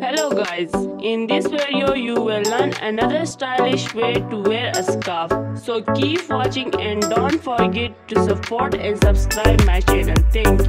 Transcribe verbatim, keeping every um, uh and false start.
Hello guys, in this video you will learn another stylish way to wear a scarf. So keep watching and don't forget to support and subscribe my channel. Thank you.